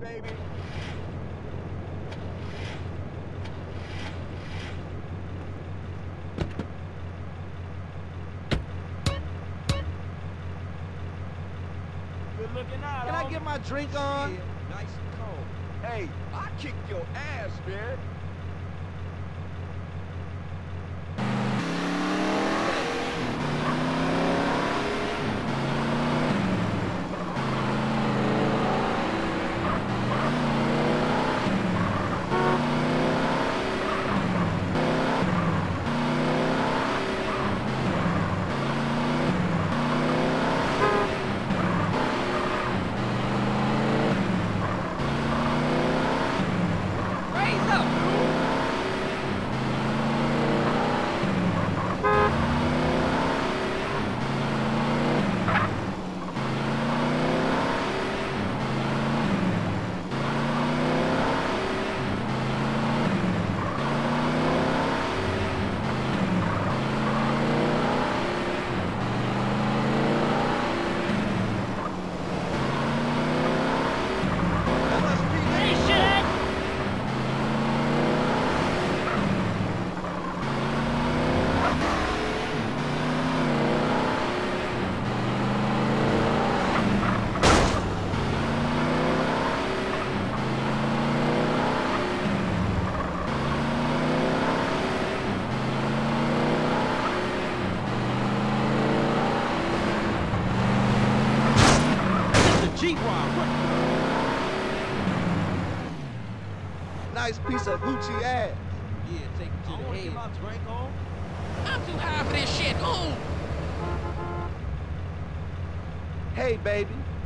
baby. Good looking out. Can I get my drink on? Yeah, nice and cold. Hey, I kicked your ass, man. Nice piece of Gucci ass. Yeah, take it to the head. Get my drink on. I'm too high for this shit. Ooh. Hey, baby,